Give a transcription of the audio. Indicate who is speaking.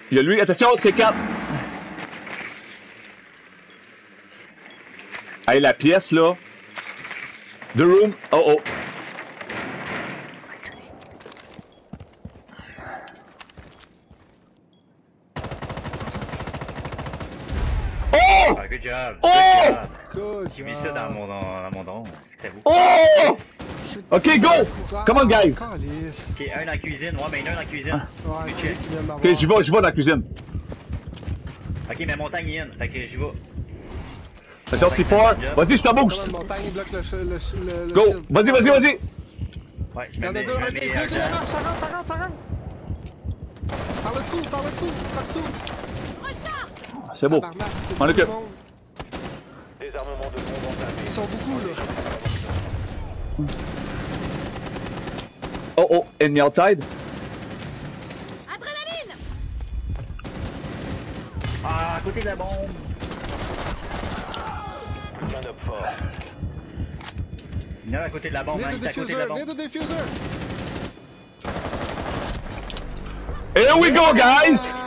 Speaker 1: Il y a lui, attention, c'est 4. Hey, la pièce, là. The room. Oh, oh. Oh!
Speaker 2: Ah, good job.
Speaker 1: Oh!
Speaker 3: Good
Speaker 2: J'ai mis
Speaker 3: job.
Speaker 2: ça dans mon don. C'était vous.
Speaker 1: Oh! Ok, go! Come on, guys!
Speaker 3: Calice.
Speaker 2: Ok, un dans la cuisine. Ouais, mais un dans la cuisine.
Speaker 3: Ouais, c'est lui qui vient de
Speaker 1: Ok,
Speaker 3: m'avoir.
Speaker 1: j'y vais dans la cuisine.
Speaker 2: Ok, mais montagne in. Fait que j'y vais.
Speaker 1: Attention, c'est fort. Vas-y, je te
Speaker 3: Comme
Speaker 1: boost.
Speaker 3: une montagne, il bloque le
Speaker 1: Go!
Speaker 3: shield.
Speaker 1: Vas-y, vas-y, vas-y!
Speaker 2: Ouais, je
Speaker 3: Il y en
Speaker 2: me
Speaker 3: a
Speaker 2: mets.
Speaker 3: deux,
Speaker 2: Je me
Speaker 3: ok,
Speaker 2: mets
Speaker 3: deux,
Speaker 2: un
Speaker 3: deux,
Speaker 2: temps.
Speaker 3: ça rentre. Par le trou, partout.
Speaker 1: C'est beau.
Speaker 3: Tabarnak, c'est
Speaker 1: On
Speaker 3: tout
Speaker 1: occupe.
Speaker 3: le monde.
Speaker 4: Désarmement de bombe entamé.
Speaker 3: Ils sont beaucoup, là.
Speaker 1: Oh, oh, enemy outside.
Speaker 5: Adrénaline!
Speaker 2: Ah, à côté de la bombe.
Speaker 4: Un up fort.
Speaker 2: Il y en a à côté de la bombe, hein.
Speaker 3: Viens
Speaker 2: Il
Speaker 3: de
Speaker 2: est à côté de la
Speaker 3: diffuser, viens
Speaker 2: bombe.
Speaker 3: de diffuser.
Speaker 1: Here we go, guys!